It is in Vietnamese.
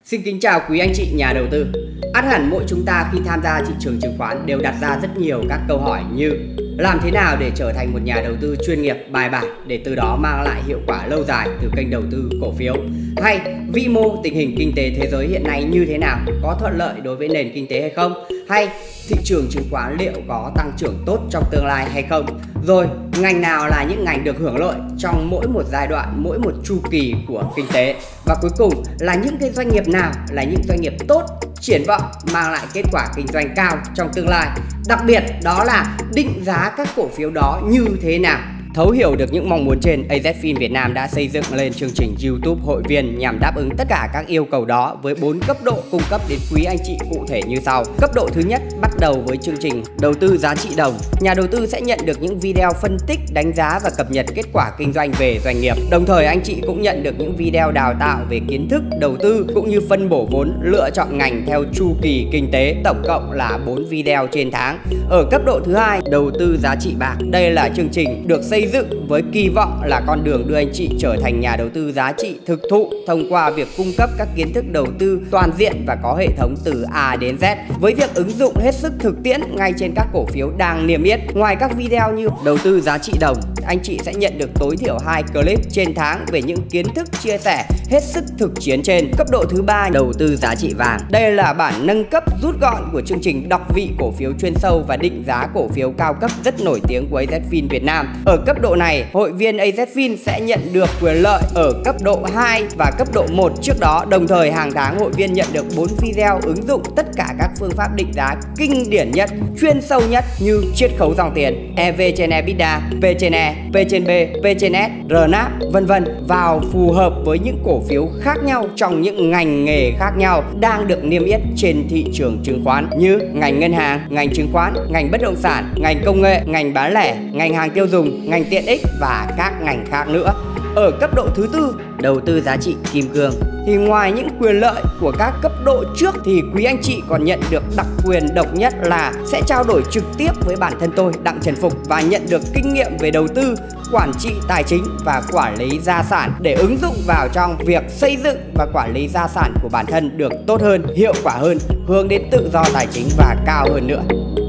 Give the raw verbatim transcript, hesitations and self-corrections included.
Xin kính chào quý anh chị nhà đầu tư. Ắt hẳn mỗi chúng ta khi tham gia thị trường chứng khoán đều đặt ra rất nhiều các câu hỏi như làm thế nào để trở thành một nhà đầu tư chuyên nghiệp bài bản để từ đó mang lại hiệu quả lâu dài từ kênh đầu tư cổ phiếu, hay vĩ mô tình hình kinh tế thế giới hiện nay như thế nào, có thuận lợi đối với nền kinh tế hay không, hay thị trường chứng khoán liệu có tăng trưởng tốt trong tương lai hay không, rồi ngành nào là những ngành được hưởng lợi trong mỗi một giai đoạn, mỗi một chu kỳ của kinh tế, và cuối cùng là những cái doanh nghiệp nào là những doanh nghiệp tốt, triển vọng mang lại kết quả kinh doanh cao trong tương lai. Đặc biệt đó là định giá các cổ phiếu đó như thế nào. Thấu hiểu được những mong muốn trên, a dét Fin Việt Nam đã xây dựng lên chương trình YouTube hội viên nhằm đáp ứng tất cả các yêu cầu đó với bốn cấp độ cung cấp đến quý anh chị cụ thể như sau. Cấp độ thứ nhất bắt đầu với chương trình đầu tư giá trị đồng. Nhà đầu tư sẽ nhận được những video phân tích, đánh giá và cập nhật kết quả kinh doanh về doanh nghiệp. Đồng thời anh chị cũng nhận được những video đào tạo về kiến thức đầu tư cũng như phân bổ vốn, lựa chọn ngành theo chu kỳ kinh tế, tổng cộng là bốn video trên tháng. Ở cấp độ thứ hai, đầu tư giá trị bạc. Đây là chương trình được xây dựng với kỳ vọng là con đường đưa anh chị trở thành nhà đầu tư giá trị thực thụ thông qua việc cung cấp các kiến thức đầu tư toàn diện và có hệ thống từ A đến Z, với việc ứng dụng hết sức thực tiễn ngay trên các cổ phiếu đang niêm yết. Ngoài các video như đầu tư giá trị đồng, anh chị sẽ nhận được tối thiểu hai clip trên tháng về những kiến thức chia sẻ hết sức thực chiến trên. Cấp độ thứ ba, đầu tư giá trị vàng. Đây là bản nâng cấp rút gọn của chương trình đọc vị cổ phiếu chuyên sâu và định giá cổ phiếu cao cấp rất nổi tiếng của a dét Fin Việt Nam. Ở cấp độ này, hội viên a dét Fin sẽ nhận được quyền lợi ở cấp độ hai và cấp độ một trước đó. Đồng thời hàng tháng hội viên nhận được bốn video ứng dụng tất cả các phương pháp định giá kinh điển nhất, chuyên sâu nhất như chiết khấu dòng tiền, e vê trên EBITDA, P trên E, P trên B, P trên S, rờ náp, vân vân vào phù hợp với những cổ phiếu khác nhau trong những ngành nghề khác nhau đang được niêm yết trên thị trường chứng khoán như ngành ngân hàng, ngành chứng khoán, ngành bất động sản, ngành công nghệ, ngành bán lẻ, ngành hàng tiêu dùng, ngành tiện ích và các ngành khác nữa. Ở cấp độ thứ tư, đầu tư giá trị kim cương, thì ngoài những quyền lợi của các cấp độ trước thì quý anh chị còn nhận được đặc quyền độc nhất là sẽ trao đổi trực tiếp với bản thân tôi, Đặng Trần Phục, và nhận được kinh nghiệm về đầu tư, quản trị tài chính và quản lý gia sản để ứng dụng vào trong việc xây dựng và quản lý gia sản của bản thân được tốt hơn, hiệu quả hơn, hướng đến tự do tài chính và cao hơn nữa.